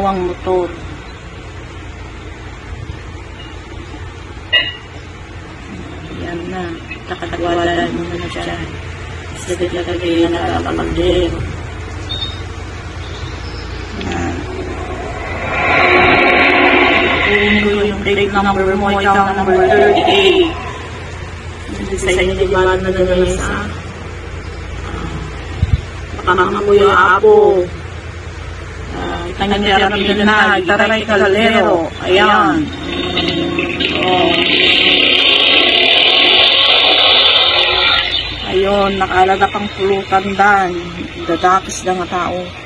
ang motor. Yan na. Nakatiwala mo na dyan. Lagay na nakakapagdero. Yan. Kunin ko yung take number mo, account number 38. Sa inyo diba na nagay sa baka mo yung apo. Kanyang therapy na taray kalero. Ayan. Ayun, nakalaga pang pulutan dan. Dadakis na nga tao.